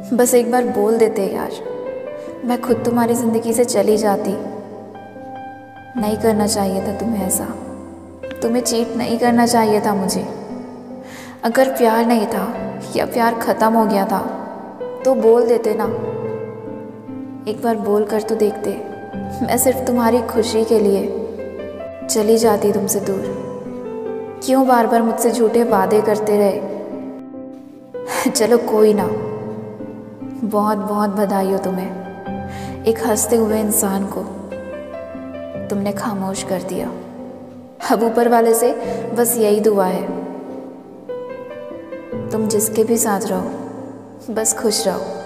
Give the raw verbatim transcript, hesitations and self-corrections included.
बस एक बार बोल देते यार, मैं खुद तुम्हारी ज़िंदगी से चली जाती। नहीं करना चाहिए था तुम्हें ऐसा, तुम्हें चीट नहीं करना चाहिए था मुझे। अगर प्यार नहीं था या प्यार ख़त्म हो गया था तो बोल देते ना, एक बार बोल कर तो देखते। मैं सिर्फ तुम्हारी खुशी के लिए चली जाती तुमसे दूर। क्यों बार बार मुझसे झूठे वादे करते रहे। चलो कोई ना, बहुत बहुत बधाई हो तुम्हें। एक हंसते हुए इंसान को तुमने खामोश कर दिया। अब ऊपर वाले से बस यही दुआ है, तुम जिसके भी साथ रहो बस खुश रहो।